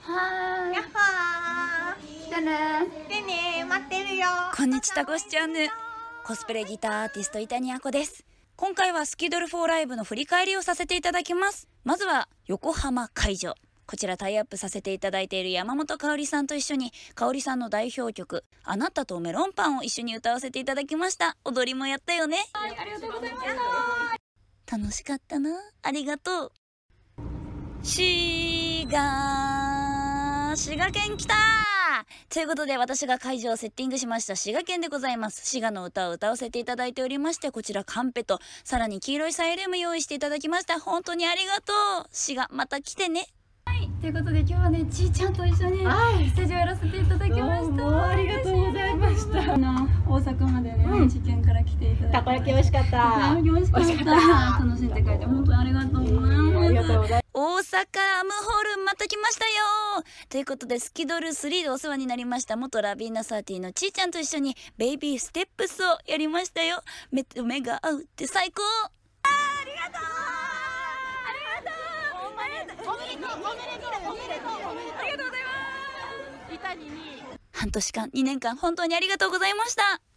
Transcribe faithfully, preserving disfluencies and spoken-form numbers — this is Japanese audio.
はーい。 やっはー。 来てね。 来てね、待ってるよ。 こんにちは、ごしちゃんぬ。コスプレギターアーティスト、板にあこです。今回はスキドルフォーライブの振り返りをさせていただきます。まずは、横浜会場。こちらタイアップさせていただいている山本かおりさんと一緒に、かおりさんの代表曲、あなたとメロンパンを一緒に歌わせていただきました。踊りもやったよね。 はい、ありがとうございました。 楽しかったな。ありがとう。滋賀、滋賀県来たーということで私が会場をセッティングしました滋賀県でございます。滋賀の歌を歌わせていただいておりまして、こちらカンペとさらに黄色いサイレンも用意していただきました。本当にありがとう。滋賀また来てね。 はい、ということで今日はね、ちーちゃんと一緒にステージをやらせていただきました。 ありがとうございました。 あの大阪までね、 うん地県から来ていただいて、 たこ焼き美味しかった。 たこ焼き美味しかった。楽しんでくれて本当にありがとうございます。 ありがとうございます。 大阪アムホールまた来ましたよということで、スキドルスリーでお世話になりました元ラビーナサーティのちーちゃんと一緒にベイビーステップスをやりましたよ。目と目が合うって最高。 ありがとう。ありがとう。おめでとう。おめでとう。おめでとう。おめでとう。ありがとうございます。板にに。 半年間にねんかん本当にありがとうございました。